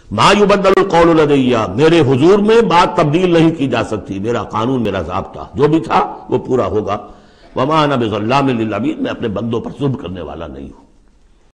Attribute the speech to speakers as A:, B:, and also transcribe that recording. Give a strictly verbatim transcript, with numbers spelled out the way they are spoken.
A: मा युबद्दल कौल लदैया, मेरे हुजूर में बात तब्दील नहीं की जा सकती, मेरा कानून मेरा ज़ाब्ता जो भी था वो पूरा होगा। वमा अना बिज़ल्लामिल लिल अबीद, मैं अपने बंदों पर जुल्म करने वाला नहीं हूं।